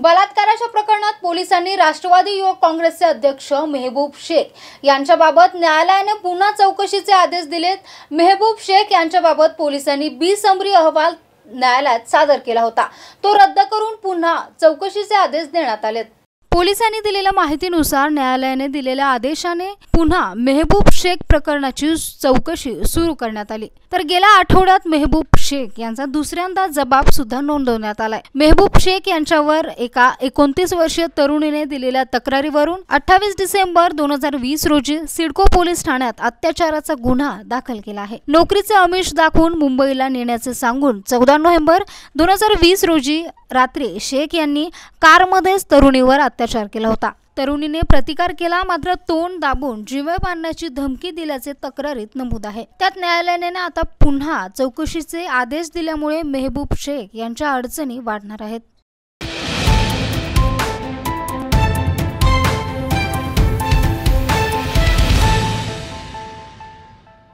बलात्काराच्या प्रकरणात पोलिसांनी राष्ट्रवादी युवक काँग्रेसचे अध्यक्ष मेहबूब शेख यांच्याबाबत न्यायालयाने पुन्हा चौकशीचे आदेश दिलेत। मेहबूब शेख यांच्याबाबत पोलिसांनी बिसंबरी अहवाल न्यायालयात सादर केला होता, तो रद्द करून पुन्हा चौकशीचे आदेश देण्यात आलेत। पोलिसांनी दिलेल्या माहितीनुसार न्यायालयाने दिलेल्या आदेशाने पुन्हा मेहबूब शेख प्रकरणाची चौकशी सुरू करण्यात आली। तर गेल्या आठवड्यात मेहबूब शेख यांचा दुसऱ्यांदा जबाब सुद्धा नोंदवण्यात आलाय। मेहबूब शेख यांच्यावर एका 29 वर्षीय तरुणीने दिलेल्या तक्रारीवरून 28 डिसेंबर 2020 रोजी सिडको पोलीस ठाण्यात अत्याचाराचा गुन्हा दाखल केला आहे। नोकरीचे आमिष दाखवून मुंबईला नेण्याचे सांगून 14 नोव्हेंबर 2020 रोजी रात्री शेख यांनी कारमध्येच तरुणीवर अत्याचार केला होता। तरुणीने प्रतिकार केला, मात्र तोंड दाबून जीवे मारण्याची धमकी दिल्याचे तक्रारीत नमूद आहे। त्यात न्यायालयाने आता पुन्हा चौकशीचे आदेश दिल्यामुळे मेहबूब शेख यांच्या अडचणी वाढणार आहेत।